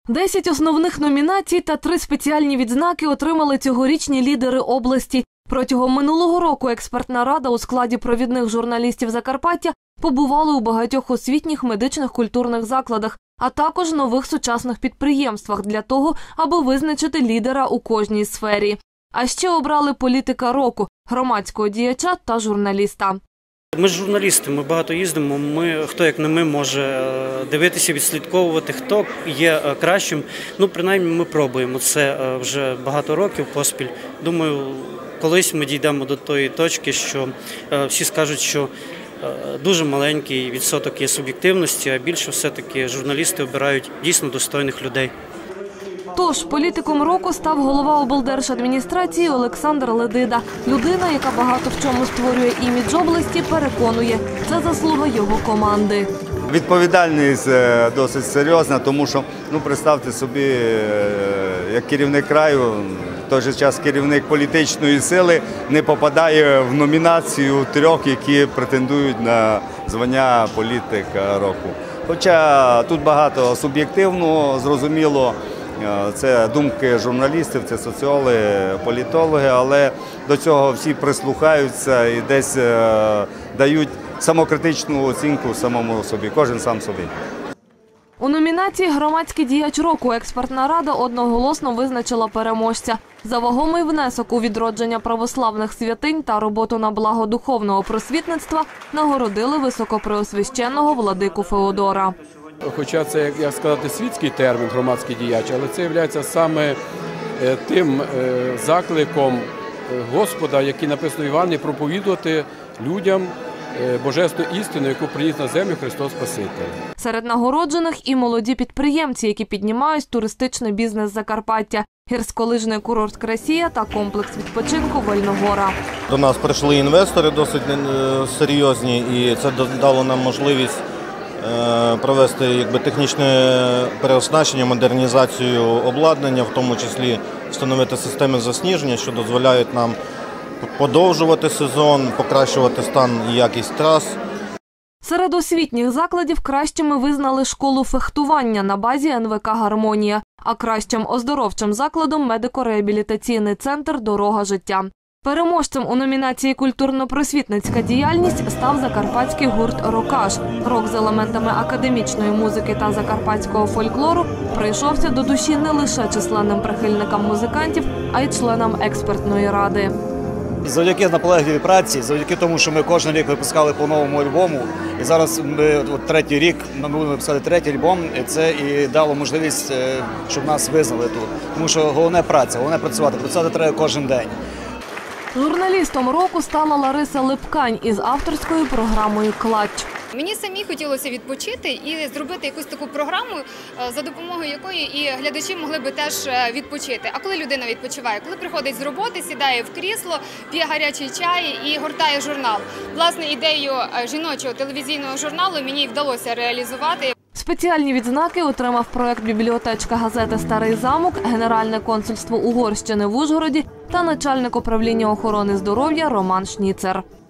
10 основних номінацій та 3 спеціальні відзнаки отримали цьогорічні лідери області. Протягом минулого року експертна рада у складі провідних журналістів Закарпаття побували у багатьох освітніх, медичних, культурних закладах, а також нових сучасних підприємствах для того, аби визначити лідера у кожній сфері. А ще обрали політика року, громадського діяча та журналіста. Ми ж журналісти, ми багато їздимо, хто як не ми може дивитися, відслідковувати, хто є кращим. Принаймні ми пробуємо це вже багато років поспіль. Думаю, колись ми дійдемо до тої точки, що всі скажуть, що дуже маленький відсоток є суб'єктивності, а більше все-таки журналісти обирають дійсно достойних людей. Тож, політиком року став голова облдержадміністрації Олександр Ледида. Людина, яка багато в чому створює імідж області, переконує – це заслуга його команди. Відповідальність досить серйозна, тому що, представте собі, як керівник краю, в той же час керівник політичної сили не попадає в номінацію 3, які претендують на звання політика року. Хоча тут багато суб'єктивного, зрозуміло, це думки журналістів, це соціологи, політологи, але до цього всі прислухаються і десь дають самокритичну оцінку самому собі, кожен сам собі. У номінації «Громадський діяч року» експертна рада одноголосно визначила переможця. За вагомий внесок у відродження православних святинь та роботу на благо духовного просвітництва нагородили високопреосвященного владику Феодора. Хоча це, як сказати, світський термін «громадський діяч», але це є саме тим закликом Господа, який написано в Івані, проповідувати людям божественну істину, яку приніс на землю Христос Спаситель. Серед нагороджених і молоді підприємці, які піднімають туристичний бізнес Закарпаття, гірськолижний курорт «Красія» та комплекс відпочинку «Вольногора». До нас прийшли інвестори досить серйозні, і це дало нам можливість провести технічне переоснащення, модернізацію обладнання, в тому числі встановити системи засніження, що дозволяють нам подовжувати сезон, покращувати стан і якість трас. Серед освітніх закладів кращими визнали школу фехтування на базі НВК «Гармонія», а кращим оздоровчим закладом – медико-реабілітаційний центр «Дорога життя». Переможцем у номінації «Культурно-просвітницька діяльність» став закарпатський гурт «Рокаш». Рок з елементами академічної музики та закарпатського фольклору прийшовся до душі не лише численним прихильникам музикантів, а й членам експертної ради. Завдяки наполегливій праці, завдяки тому, що ми кожен рік випускали по новому альбому, і зараз ми третій рік, ми будемо випускати 3-й альбом, і це і дало можливість, щоб нас визнали тут. Тому що головне праця, головне працювати треба кожен день. Журналістом року стала Лариса Липкань із авторською програмою «Клач». Мені самі хотілося відпочити і зробити якусь таку програму, за допомогою якої і глядачі могли би теж відпочити. А коли людина відпочиває? Коли приходить з роботи, сідає в крісло, п'є гарячий чай і гортає журнал. Власне, ідею жіночого телевізійного журналу мені вдалося реалізувати. Спеціальні відзнаки отримав проект «Бібліотечка газети «Старий замок», Генеральне консульство Угорщини в Ужгороді та начальник управління охорони здоров'я Роман Шніцер.